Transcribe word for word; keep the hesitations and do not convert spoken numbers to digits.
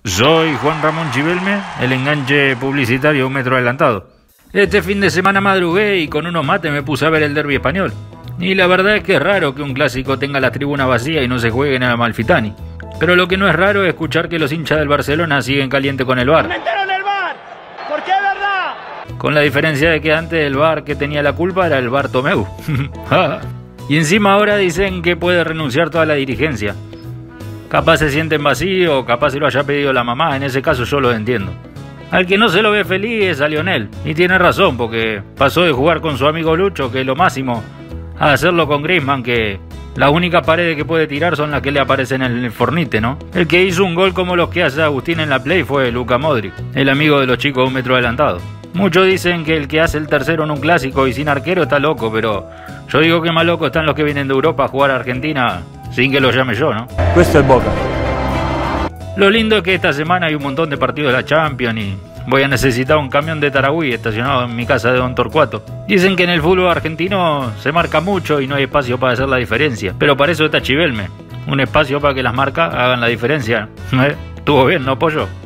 Soy Juan Ramón Chivelme, el enganche publicitario un metro adelantado. Este fin de semana madrugué y con unos mates me puse a ver el derbi español. Y la verdad es que es raro que un clásico tenga la tribuna vacía y no se juegue en el Amalfitani. Pero lo que no es raro es escuchar que los hinchas del Barcelona siguen caliente con el V A R. ¡Metieron el V A R! ¡Porque es verdad! Con la diferencia de que antes el V A R que tenía la culpa era el Bartomeu. Y encima ahora dicen que puede renunciar toda la dirigencia. Capaz se sienten vacío, capaz se lo haya pedido la mamá, en ese caso yo lo entiendo. Al que no se lo ve feliz es a Lionel, y tiene razón, porque pasó de jugar con su amigo Lucho, que es lo máximo, a hacerlo con Griezmann, que las únicas paredes que puede tirar son las que le aparecen en el fornite, ¿no? El que hizo un gol como los que hace Agustín en la Play fue Luka Modric, el amigo de los chicos de un metro adelantado. Muchos dicen que el que hace el tercero en un clásico y sin arquero está loco, pero yo digo que más loco están los que vienen de Europa a jugar a Argentina sin que lo llame yo, ¿no? Questo è Boca. Lo lindo es que esta semana hay un montón de partidos de la Champions y voy a necesitar un camión de Tarahui estacionado en mi casa de Don Torcuato. Dicen que en el fútbol argentino se marca mucho y no hay espacio para hacer la diferencia, pero para eso está Chivelme, un espacio para que las marcas hagan la diferencia. ¿Eh? ¿Estuvo bien, no, pollo?